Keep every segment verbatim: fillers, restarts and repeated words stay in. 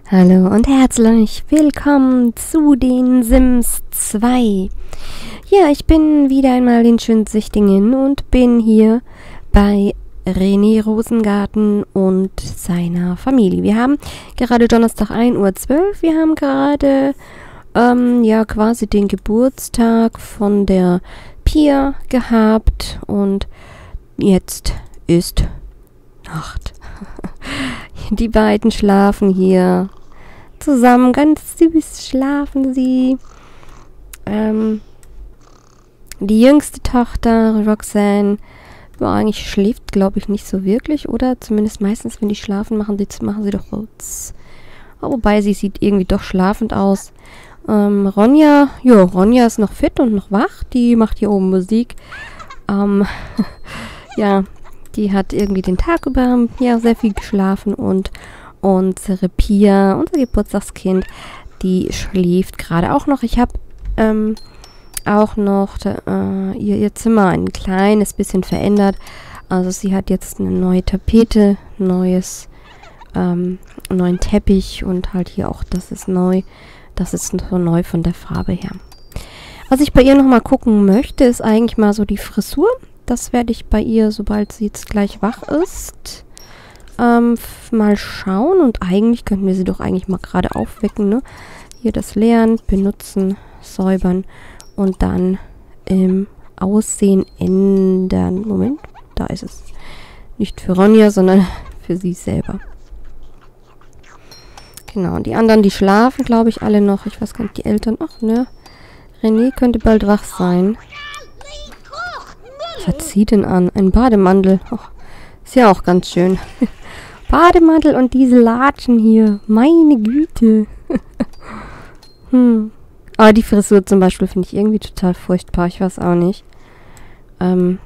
Hallo und herzlich willkommen zu den Sims zwei. Ja, ich bin wieder einmal in Schönsichtingen und bin hier bei René Rosengarten und seiner Familie. Wir haben gerade Donnerstag ein Uhr zwölf. Wir haben gerade ähm, ja quasi den Geburtstag von der Pia gehabt und jetzt ist Nacht. Die beiden schlafen hier zusammen, ganz süß schlafen sie. Ähm, die jüngste Tochter, Roxanne, ja, eigentlich schläft, glaube ich, nicht so wirklich, oder? Zumindest meistens, wenn die schlafen, machen, die, machen sie doch Rotz. Wobei, sie sieht irgendwie doch schlafend aus. Ähm, Ronja, ja, Ronja ist noch fit und noch wach. Die macht hier oben Musik. Ähm, ja, die hat irgendwie den Tag über ja, sehr viel geschlafen und unsere Pia, unser Geburtstagskind, die schläft gerade auch noch. Ich habe ähm, auch noch äh, ihr, ihr Zimmer ein kleines bisschen verändert. Also sie hat jetzt eine neue Tapete, neues, ähm, einen neuen Teppich und halt hier auch, das ist neu. Das ist so neu von der Farbe her. Was ich bei ihr nochmal gucken möchte, ist eigentlich mal so die Frisur. Das werde ich bei ihr, sobald sie jetzt gleich wach ist, ähm, mal schauen. Und eigentlich könnten wir sie doch eigentlich mal gerade aufwecken, ne? Hier das Leeren, benutzen, säubern und dann im Aussehen ändern. Moment, da ist es. Nicht für Ronja, sondern für sie selber. Genau, und die anderen, die schlafen, glaube ich, alle noch. Ich weiß gar nicht, die Eltern. Ach, ne? René könnte bald wach sein. Was hat sie denn an? Ein Bademantel. Oh, ist ja auch ganz schön. Bademantel und diese Latschen hier. Meine Güte. hm. Aber die Frisur zum Beispiel finde ich irgendwie total furchtbar. Ich weiß auch nicht. Ähm.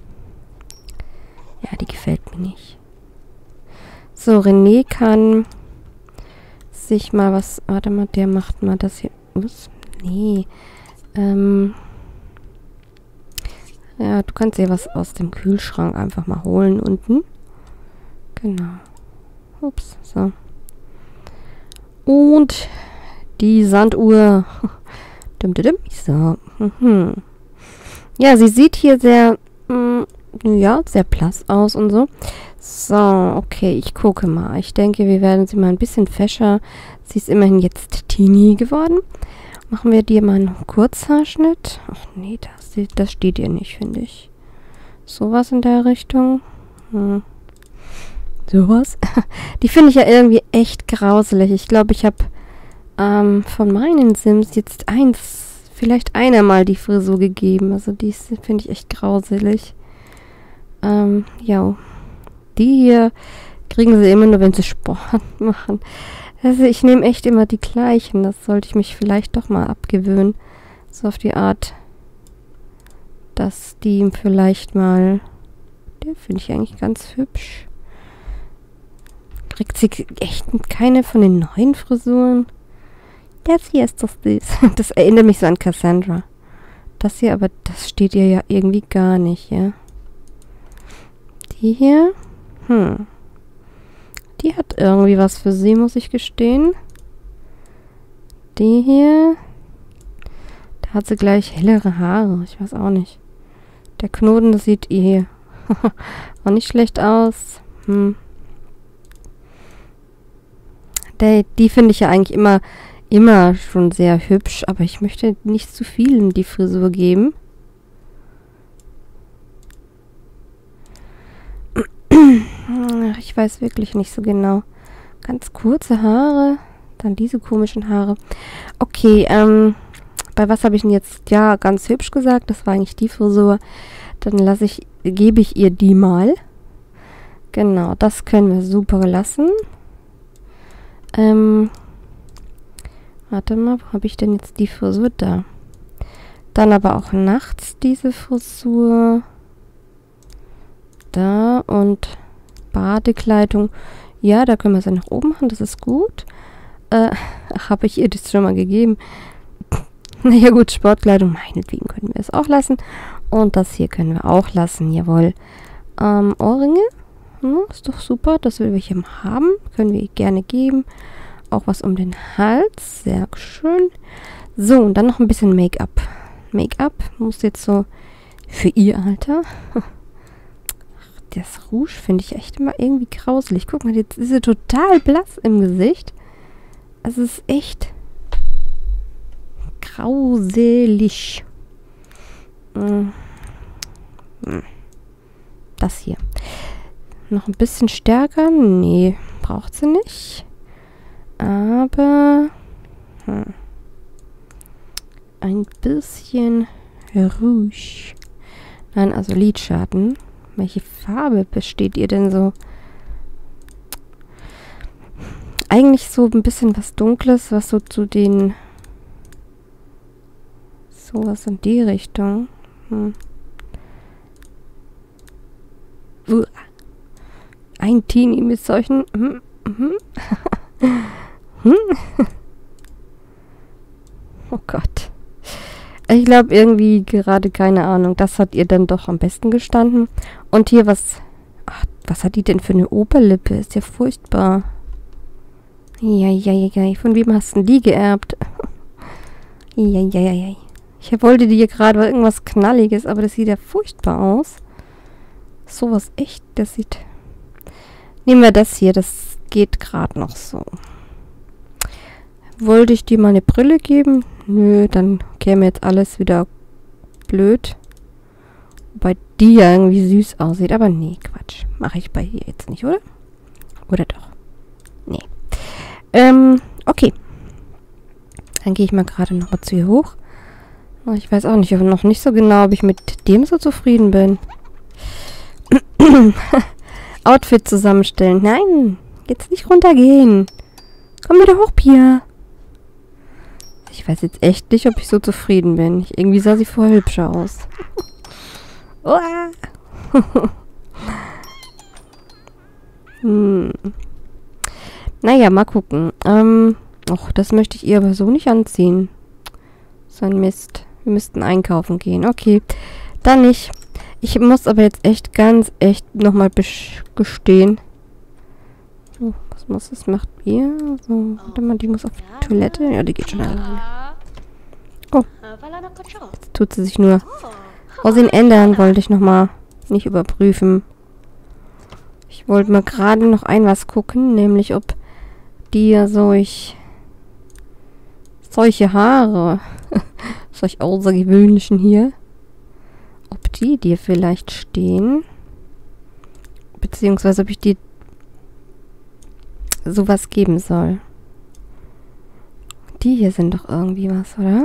Ja, die gefällt mir nicht. So, René kann sich mal was... Warte mal, der macht mal das hier... Was? Nee. Ähm... Ja, du kannst dir was aus dem Kühlschrank einfach mal holen unten. Genau. Ups, so. Und die Sanduhr. Dim, dim, dim. So. Mhm. Ja, sie sieht hier sehr, mh, ja, sehr blass aus und so. So, okay, ich gucke mal. Ich denke, wir werden sie mal ein bisschen fescher. Sie ist immerhin jetzt Teenie geworden. Machen wir dir mal einen Kurzhaarschnitt. Ach nee, das, das steht ihr nicht, finde ich. Sowas in der Richtung. Hm. Sowas. Die finde ich ja irgendwie echt grauselig. Ich glaube, ich habe ähm, von meinen Sims jetzt eins, vielleicht einer mal die Frisur gegeben. Also die finde ich echt grauselig. Ähm, ja. Die hier kriegen sie immer nur, wenn sie Sport machen. Also ich nehme echt immer die gleichen. Das sollte ich mich vielleicht doch mal abgewöhnen. So auf die Art, dass die vielleicht mal... Der finde ich eigentlich ganz hübsch. Kriegt sie echt keine von den neuen Frisuren? Das hier ist doch süß. Das erinnert mich so an Cassandra. Das hier, aber das steht ihr ja irgendwie gar nicht, ja. Die hier? Hm. Die hat irgendwie was für sie, muss ich gestehen. Die hier. Da hat sie gleich hellere Haare. Ich weiß auch nicht. Der Knoten, das sieht ihr hier. Auch nicht schlecht aus. Hm. Der, die finde ich ja eigentlich immer, immer schon sehr hübsch. Aber ich möchte nicht zu vielen die Frisur geben. Ich weiß wirklich nicht so genau. Ganz kurze Haare. Dann diese komischen Haare. Okay, ähm, bei was habe ich denn jetzt, ja, ganz hübsch gesagt? Das war eigentlich die Frisur. Dann lasse ich, gebe ich ihr die mal. Genau, das können wir super lassen. Ähm, warte mal, wo habe ich denn jetzt die Frisur da? Dann aber auch nachts diese Frisur. Da und Badekleidung. Ja, da können wir sie nach oben machen, das ist gut. Äh, habe ich ihr das schon mal gegeben? Naja gut, Sportkleidung, meinetwegen können wir es auch lassen. Und das hier können wir auch lassen, jawohl. Ähm, Ohrringe, hm, ist doch super, das will wir hier haben. Können wir ihr gerne geben. auch was um den Hals. Sehr schön. So, und dann noch ein bisschen Make-up. Make-up muss jetzt so für ihr Alter. Ach, das Rouge finde ich echt immer irgendwie grauselig. Guck mal, jetzt ist sie total blass im Gesicht. Also es ist echt grauselig. Hm. Hm. Das hier. Noch ein bisschen stärker? Nee, braucht sie nicht. Aber hm, ein bisschen Rouge. Nein, also Lidschatten. Welche Farbe besteht ihr denn so? Eigentlich so ein bisschen was Dunkles, was so zu den... Sowas in die Richtung. Hm. Uh. Ein Teenie mit solchen... Hm, hm. hm. Oh Gott. Ich glaube irgendwie gerade, keine Ahnung, das hat ihr dann doch am besten gestanden. Und hier was... Ach, was hat die denn für eine Oberlippe? Ist ja furchtbar. Ja, ja, ja, ja. Von wem hast du die geerbt? Ja, ja, ja, ja. Ich wollte dir gerade irgendwas Knalliges, aber das sieht ja furchtbar aus. Sowas echt, das sieht... Nehmen wir das hier, das geht gerade noch so. Wollte ich dir mal eine Brille geben? Nö, dann käme jetzt alles wieder blöd. Wobei die ja irgendwie süß aussieht, aber nee, Quatsch. Mache ich bei ihr jetzt nicht, oder? Oder doch? Nee. Ähm, okay. Dann gehe ich mal gerade noch mal zu ihr hoch. Ich weiß auch nicht, noch nicht so genau, ob ich mit dem so zufrieden bin. Outfit zusammenstellen. Nein, jetzt nicht runtergehen. Komm wieder hoch, Pia. Ich weiß jetzt echt nicht, ob ich so zufrieden bin. Ich, irgendwie sah sie vorher hübscher aus. hm. Naja, mal gucken. Ähm, och, das möchte ich ihr aber so nicht anziehen. So ein Mist. Wir müssten einkaufen gehen. Okay, dann nicht. Ich muss aber jetzt echt ganz, echt nochmal gestehen. Oh, was muss das? Macht ihr? So, warte mal, die muss auf die Toilette. Ja, die geht schon alleine. Oh. Jetzt tut sie sich nur Aussehen ändern, wollte ich nochmal nicht überprüfen. Ich wollte mal gerade noch ein was gucken, nämlich ob die ja solch solche Haare, solch außergewöhnlichen hier, ob die dir vielleicht stehen, beziehungsweise ob ich dir sowas geben soll. Die hier sind doch irgendwie was, oder?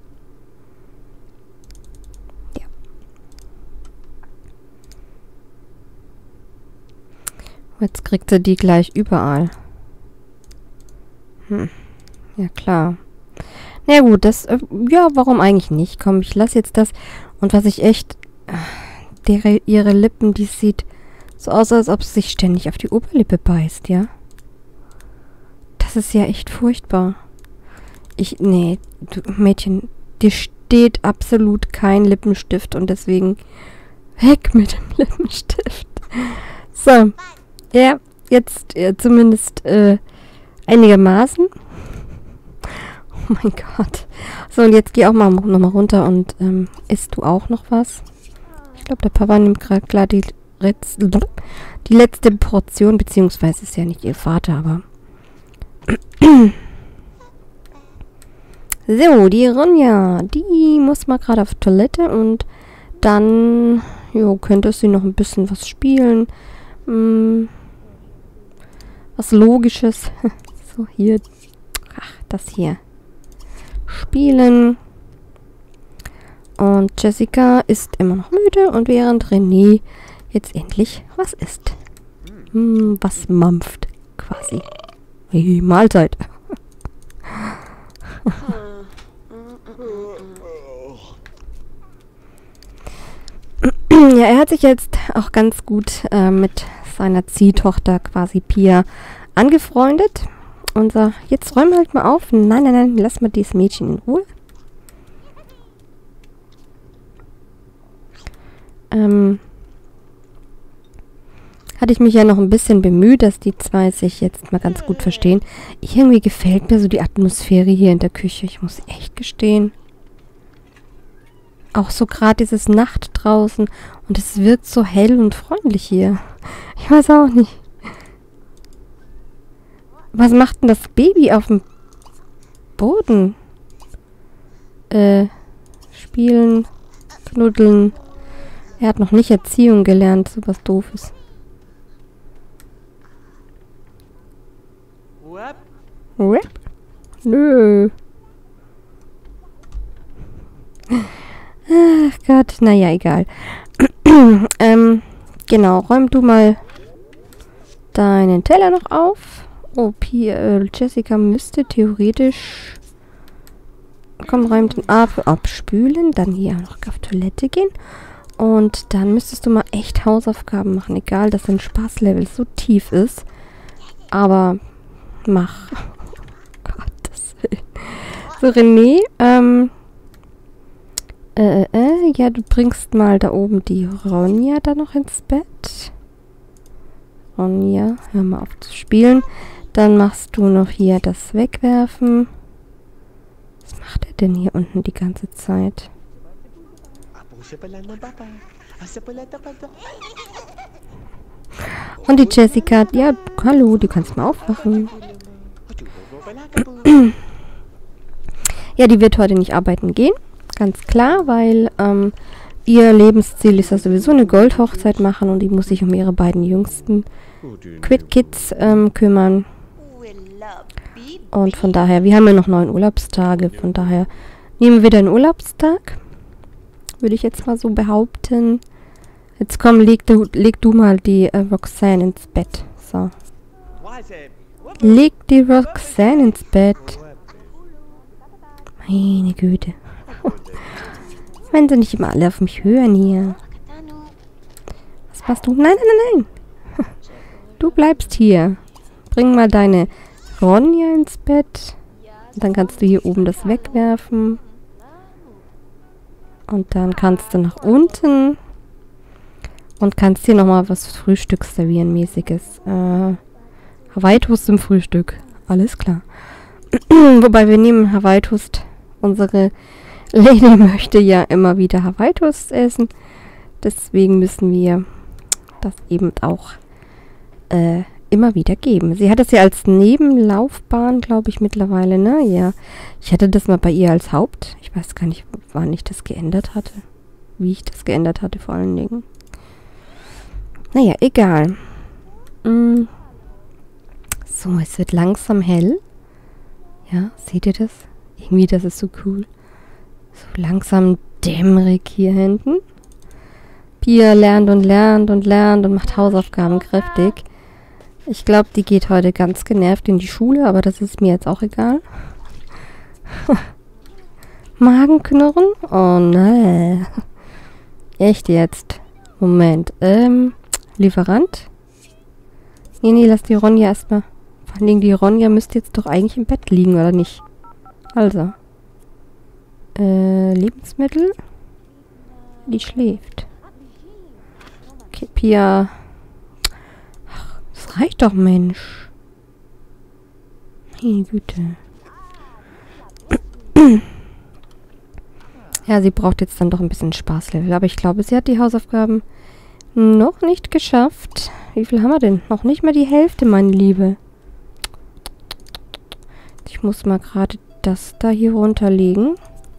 Ja. Jetzt kriegt sie die gleich überall. Hm. Ja, klar. Na ja, gut, das, äh, ja, warum eigentlich nicht? Komm, ich lasse jetzt das. Und was ich echt, äh, der, ihre Lippen, die sieht so aus, als ob sie sich ständig auf die Oberlippe beißt, ja? Das ist ja echt furchtbar. Ich, nee, du, Mädchen, dir steht absolut kein Lippenstift und deswegen weg mit dem Lippenstift. So, ja, jetzt äh, zumindest äh, einigermaßen. Oh mein Gott. So, und jetzt geh auch mal nochmal runter und ähm, isst du auch noch was? Ich glaube, der Papa nimmt gerade klar die, die letzte Portion, beziehungsweise ist ja nicht ihr Vater, aber... So, die Ronja, die muss mal gerade auf Toilette und dann jo, könnte sie noch ein bisschen was spielen. Hm, was Logisches. So, hier. Ach, das hier. Spielen. Und Jessica ist immer noch müde und während René jetzt endlich was isst. Hm, was mampft quasi. Hey, Mahlzeit. Ja, er hat sich jetzt auch ganz gut äh, mit seiner Ziehtochter quasi Pia angefreundet. Und so, jetzt räum halt mal auf. Nein, nein, nein, lass mal dieses Mädchen in Ruhe. Ähm, hatte ich mich ja noch ein bisschen bemüht, dass die zwei sich jetzt mal ganz gut verstehen. Irgendwie gefällt mir so die Atmosphäre hier in der Küche. Ich muss echt gestehen. Auch so gerade dieses Nacht draußen. Und es wirkt so hell und freundlich hier. Ich weiß auch nicht. Was macht denn das Baby auf dem Boden? Äh, spielen, knuddeln. Er hat noch nicht Erziehung gelernt, so was Doofes. Rap? Nö. Ach Gott, naja, egal. ähm, genau, räum du mal deinen Teller noch auf. Oh, Pia, äh, Jessica müsste theoretisch... Komm, räum den ab, abspülen, dann hier noch auf Toilette gehen. Und dann müsstest du mal echt Hausaufgaben machen, egal, dass dein Spaßlevel so tief ist. Aber mach. Gottes Willen. So, René, ähm... Äh, äh, ja, du bringst mal da oben die Ronja da noch ins Bett. Ronja, hör mal auf zu spielen. Dann machst du noch hier das Wegwerfen. Was macht er denn hier unten die ganze Zeit? Und die Jessica, ja, hallo, du kannst mal aufwachen. Ja, die wird heute nicht arbeiten gehen. Ganz klar, weil ähm, ihr Lebensziel ist ja sowieso eine Goldhochzeit machen und die muss sich um ihre beiden jüngsten Quid Kids ähm, kümmern. Und von daher, wir haben ja noch neun Urlaubstage, von daher nehmen wir den Urlaubstag. Würde ich jetzt mal so behaupten. Jetzt komm, leg du, leg du mal die äh, Roxanne ins Bett. So. Leg die Roxanne ins Bett. Meine Güte. Wenn sie nicht immer alle auf mich hören hier. Was machst du? Nein, nein, nein, nein. Du bleibst hier. Bring mal deine Ronja ins Bett. Und dann kannst du hier oben das wegwerfen. Und dann kannst du nach unten. Und kannst hier nochmal was Frühstücks servieren, mäßiges. Äh, Hawaii-Toast zum Frühstück. Alles klar. Wobei wir nehmen Hawaii-Toast. Unsere Lady möchte ja immer wieder Hawaii-Toast essen. Deswegen müssen wir das eben auch äh, immer wieder geben. Sie hat es ja als Nebenlaufbahn, glaube ich, mittlerweile, ne? Ja. Ich hatte das mal bei ihr als Haupt. Ich weiß gar nicht, wann ich das geändert hatte. Wie ich das geändert hatte, vor allen Dingen. Naja, egal. Mm. So, es wird langsam hell. Ja, seht ihr das? Irgendwie, das ist so cool. So langsam dämmerig hier hinten. Pia lernt und lernt und lernt und macht Hausaufgaben kräftig. Ich glaube, die geht heute ganz genervt in die Schule, aber das ist mir jetzt auch egal. Magenknurren? Oh nein. Echt jetzt? Moment. Ähm, Lieferant? Nee, nee, lass die Ronja erstmal. Vor allen Dingen, die Ronja müsste jetzt doch eigentlich im Bett liegen, oder nicht? Also. Äh, Lebensmittel? Die schläft. Okay, Pia. Ach, das reicht doch, Mensch. Meine Güte. Ja, sie braucht jetzt dann doch ein bisschen Spaßlevel. Aber ich glaube, sie hat die Hausaufgaben noch nicht geschafft. Wie viel haben wir denn? Noch nicht mal die Hälfte, meine Liebe. Ich muss mal gerade das da hier runterlegen.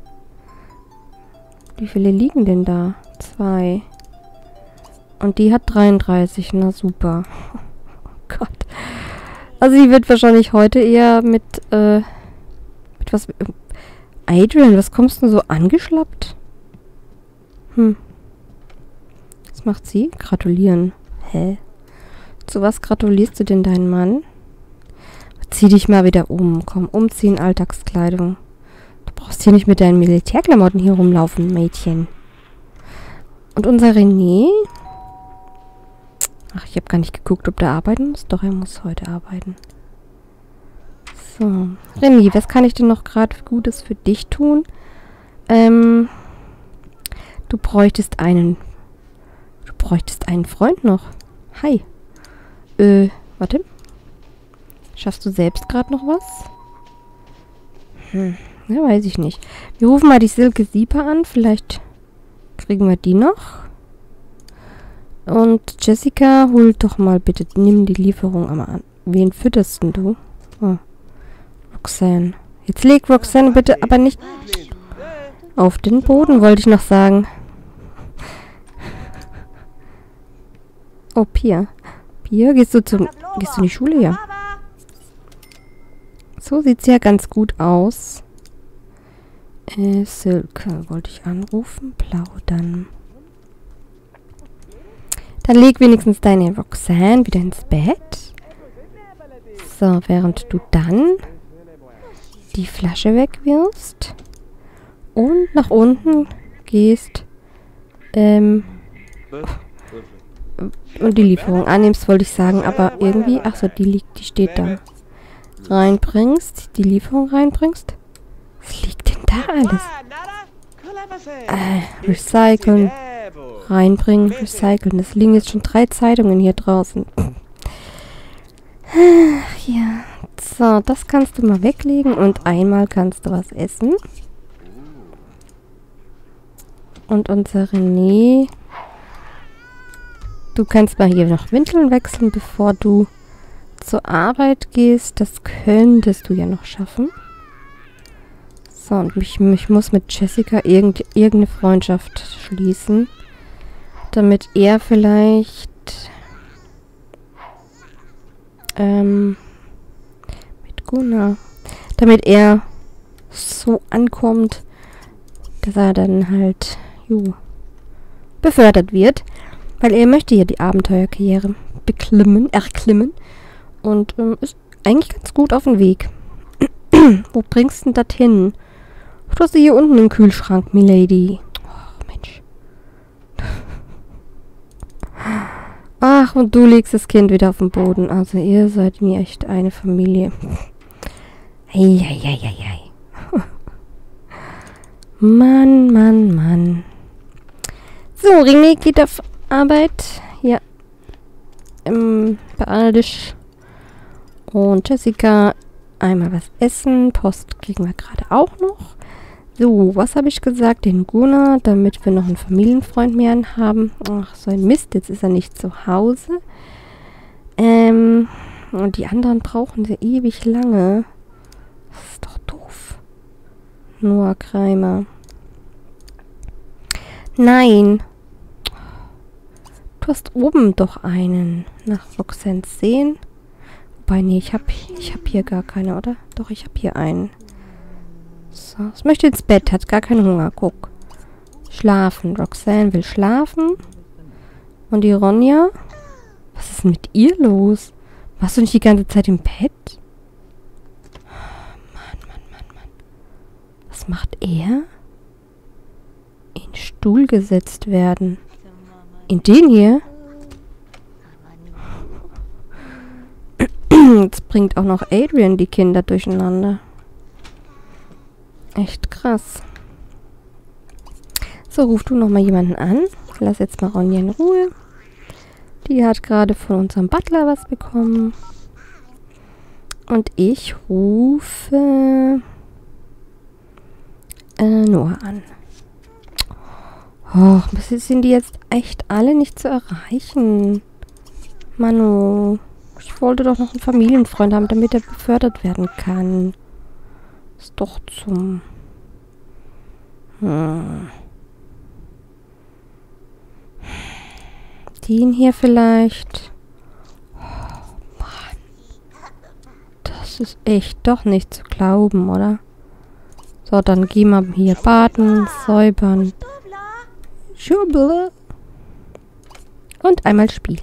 Wie viele liegen denn da? Zwei. Und die hat dreiunddreißig. Na super. Oh Gott. Also sie wird wahrscheinlich heute eher mit, äh, mit was... Adrian, was kommst du so angeschlappt? Hm. Was macht sie? Gratulieren. Hä? Zu was gratulierst du denn deinen Mann? Zieh dich mal wieder um. Komm, umziehen, Alltagskleidung. Du brauchst hier nicht mit deinen Militärklamotten hier rumlaufen, Mädchen. Und unser René? Ach, ich habe gar nicht geguckt, ob der arbeiten muss. Doch, er muss heute arbeiten. So. René, was kann ich denn noch gerade Gutes für dich tun? Ähm, du bräuchtest einen... Du bräuchtest einen Freund noch. Hi. Äh, warte. Schaffst du selbst gerade noch was? Hm, ja, weiß ich nicht. Wir rufen mal die Silke Sieper an. Vielleicht kriegen wir die noch. Und Jessica, hol doch mal bitte, nimm die Lieferung einmal an. Wen fütterst denn du? Oh. Roxanne. Jetzt leg Roxanne bitte aber nicht auf den Boden, wollte ich noch sagen. Oh, Pia. Pia, gehst du zum, gehst du in die Schule? Ja. So sieht's ja ganz gut aus. Äh, Silke wollte ich anrufen. Plaudern. Dann leg wenigstens deine Roxanne wieder ins Bett. So, während du dann die Flasche wegwirfst und nach unten gehst ähm, und die Lieferung annimmst, wollte ich sagen, aber irgendwie, achso, die liegt, die steht da. Reinbringst, die Lieferung reinbringst. Was liegt denn da alles? Äh, recyceln. Reinbringen, recyceln. Es liegen jetzt schon drei Zeitungen hier draußen. Ja. So, das kannst du mal weglegen und einmal kannst du was essen. Und unser René. Du kannst mal hier noch Windeln wechseln, bevor du zur Arbeit gehst. Das könntest du ja noch schaffen. So, und ich, ich muss mit Jessica irgend, irgendeine Freundschaft schließen. Damit er vielleicht ähm, mit Gunnar, damit er so ankommt, dass er dann halt jo, befördert wird. Weil er möchte ja die Abenteuerkarriere beklimmen, erklimmen. Und ähm, ist eigentlich ganz gut auf dem Weg. Wo bringst du denn das hin? Du hast sie hier unten im Kühlschrank, Milady. Oh, Mensch. Ach, und du legst das Kind wieder auf den Boden. Also ihr seid mir echt eine Familie. Eieieiei. Mann, Mann, Mann. So, René geht auf Arbeit. Ja. Ähm, beeil Und Jessica, einmal was essen. Post kriegen wir gerade auch noch. So, was habe ich gesagt? Den Gunnar, damit wir noch einen Familienfreund mehr haben. Ach, so ein Mist, jetzt ist er nicht zu Hause. Ähm, und die anderen brauchen sie ewig lange. Das ist doch doof. Noah Kreimer. Nein. Du hast oben doch einen. Nach Roxanne sehen. Wobei, nee, ich habe ich hab hier gar keine, oder? Doch, ich habe hier einen. So, es möchte ins Bett, hat gar keinen Hunger. Guck. Schlafen. Roxanne will schlafen. Und die Ronja? Was ist denn mit ihr los? Warst du nicht die ganze Zeit im Bett? Mann, Mann, Mann, Mann. Was macht er? In den Stuhl gesetzt werden. In den hier? Jetzt bringt auch noch Adrian die Kinder durcheinander. Echt krass. So, ruf du nochmal jemanden an. Lass jetzt mal Ronja in Ruhe. Die hat gerade von unserem Butler was bekommen. Und ich rufe äh, Noah an. Och, sind die jetzt echt alle nicht zu erreichen? Manu, ich wollte doch noch einen Familienfreund haben, damit er befördert werden kann. Ist doch zum... Hm. Den hier vielleicht. Oh, Mann. Das ist echt doch nicht zu glauben, oder? So, dann gehen wir hier baden, säubern. Schubele. Und einmal spielen.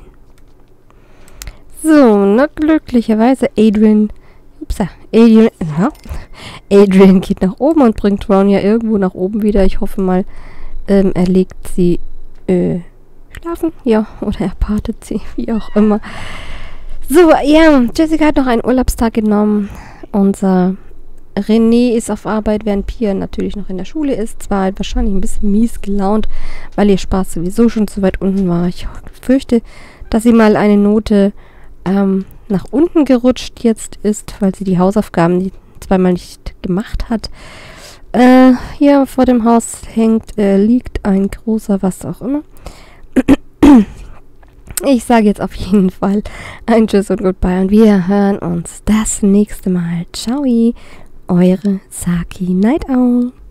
So, na glücklicherweise Adrian... Upsa, Adrian... Ja. Adrian geht nach oben und bringt Ronja irgendwo nach oben wieder. Ich hoffe mal, ähm, er legt sie... Äh, schlafen? Ja, oder er partet sie, wie auch immer. So, ja, Jessica hat noch einen Urlaubstag genommen. Unser René ist auf Arbeit, während Pia natürlich noch in der Schule ist. Zwar halt wahrscheinlich ein bisschen mies gelaunt, weil ihr Spaß sowieso schon zu weit unten war. Ich fürchte, dass sie mal eine Note ähm, nach unten gerutscht jetzt ist, weil sie die Hausaufgaben die zweimal nicht gemacht hat. Äh, hier vor dem Haus hängt, äh, liegt ein großer, was auch immer. Ich sage jetzt auf jeden Fall ein Tschüss und Goodbye und wir hören uns das nächste Mal. Ciao, eure Saki Night Owl.